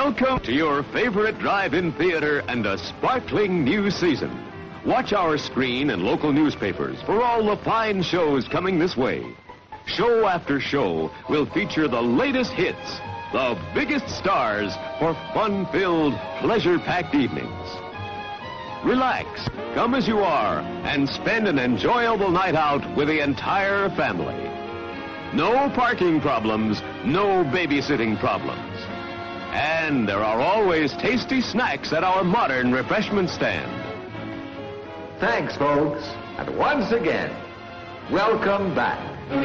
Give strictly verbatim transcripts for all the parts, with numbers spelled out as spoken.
Welcome to your favorite drive-in theater and a sparkling new season. Watch our screen and local newspapers for all the fine shows coming this way. Show after show will feature the latest hits, the biggest stars for fun-filled, pleasure-packed evenings. Relax, come as you are, and spend an enjoyable night out with the entire family. No parking problems, no babysitting problems. And there are always tasty snacks at our modern refreshment stand. Thanks, folks. And once again, welcome back.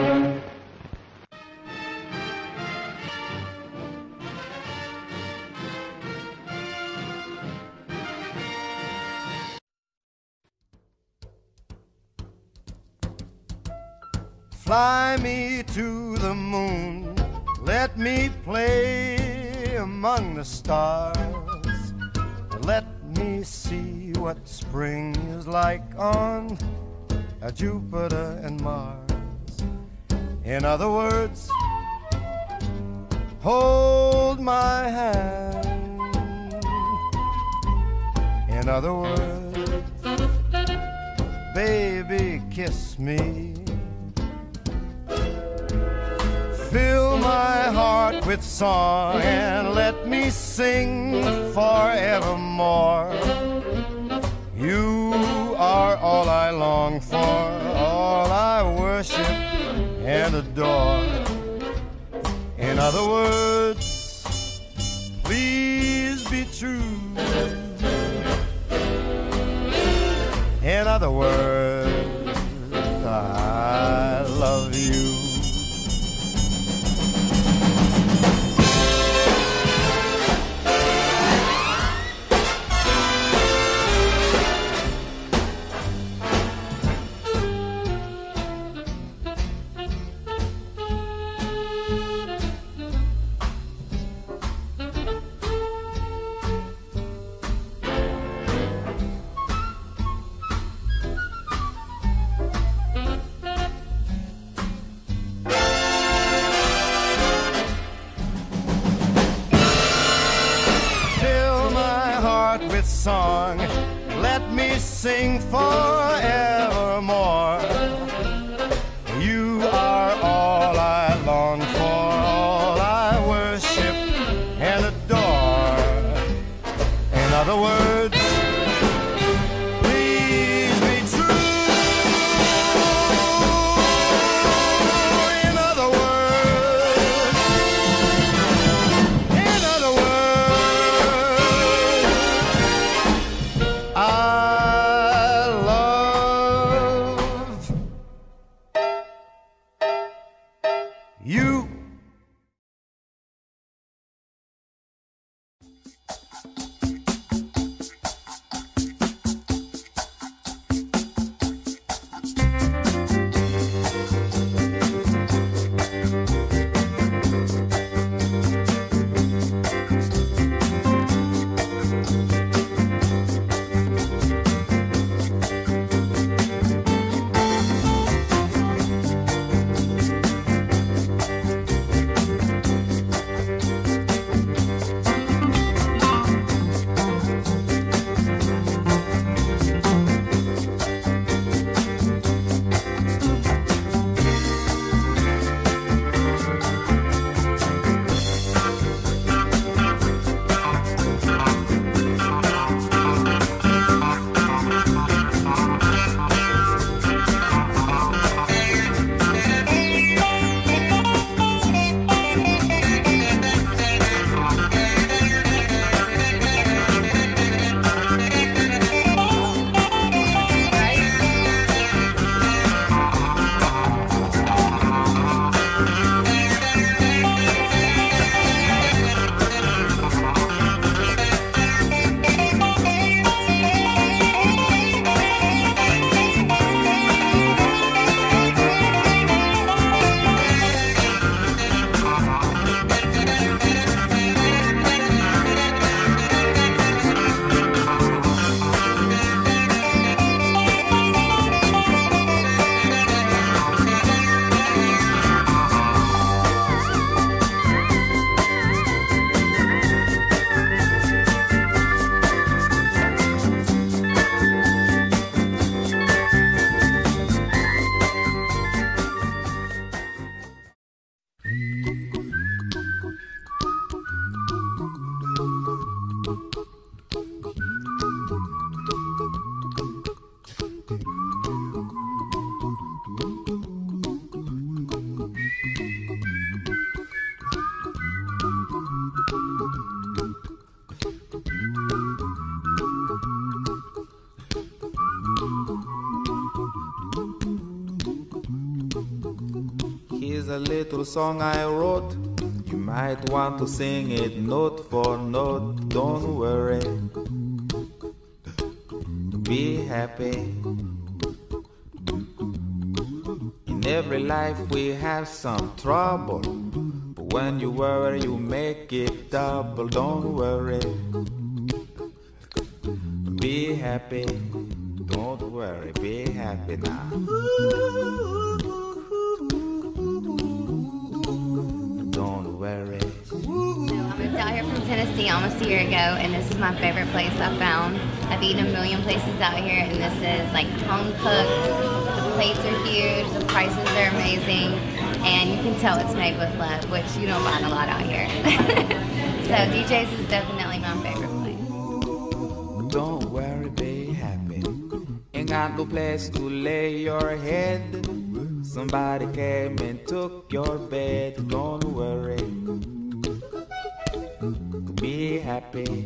Fly me to the moon, let me play among the stars. Let me see what spring is like on Jupiter and Mars. In other words, hold my hand. In other words, baby, kiss me. Fill my heart with song and let me sing forevermore. You are all I long for, all I worship and adore. In other words, please be true. In other words, I love you. Song, let me sing forevermore. You are all I long for, all I worship and adore. In other words, please be true. In other words, in other words, I love a little song I wrote. You might want to sing it note for note. Don't worry, be happy. In every life we have some trouble, but when you worry you make it double. Don't worry, be happy. Don't worry, be happy now. Don't worry. So I moved out here from Tennessee almost a year ago, and this is my favorite place I found. I've eaten a million places out here, and this is like home cooked. The plates are huge, the prices are amazing, and you can tell it's made with love, which you don't find a lot out here. So D J's is definitely my favorite place. Don't worry, be happy. Ain't got no place to lay your head. Somebody came and took your bed. Don't worry, be happy.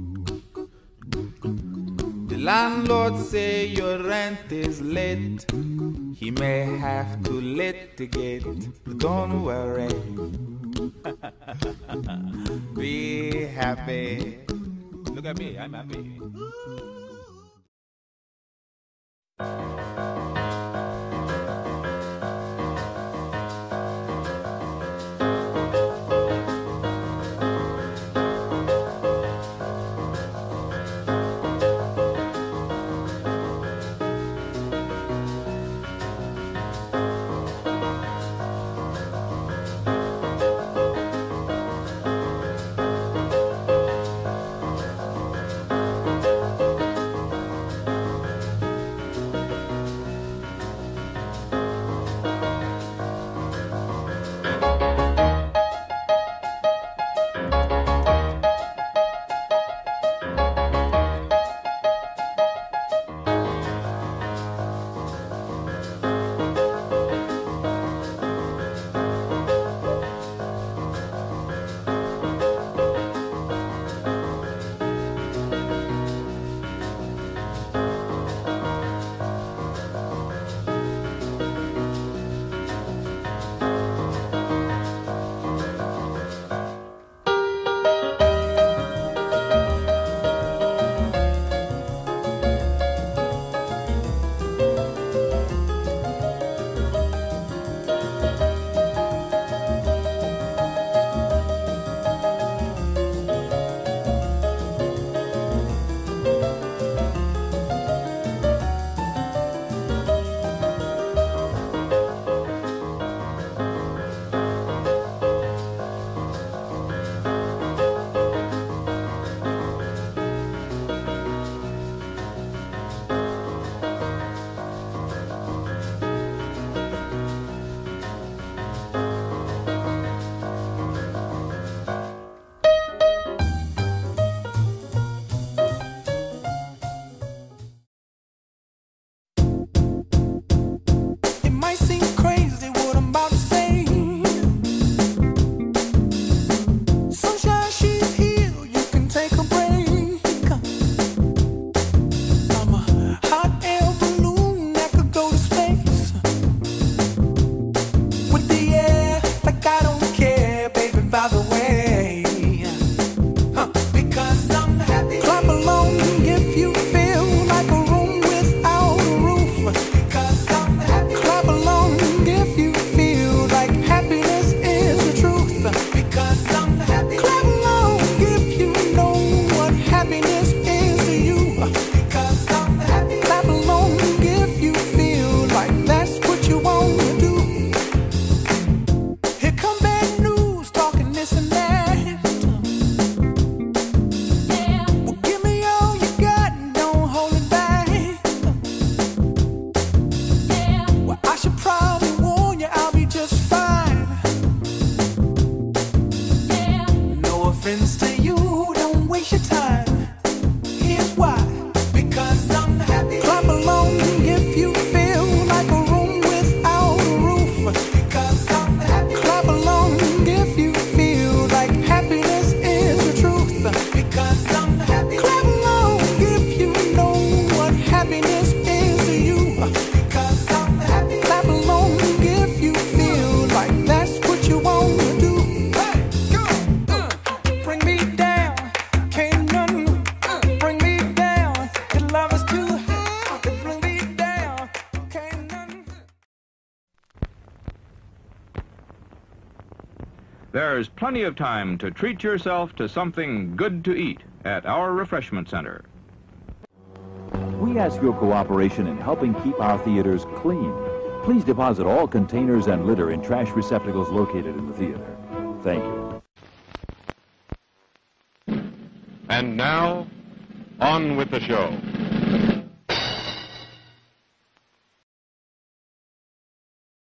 The landlord say your rent is late. He may have to litigate. Don't worry, be happy. Look at me, I'm happy. Clap along if you feel like that. There's plenty of time to treat yourself to something good to eat at our refreshment center. We ask your cooperation in helping keep our theaters clean. Please deposit all containers and litter in trash receptacles located in the theater. Thank you. And now, on with the show.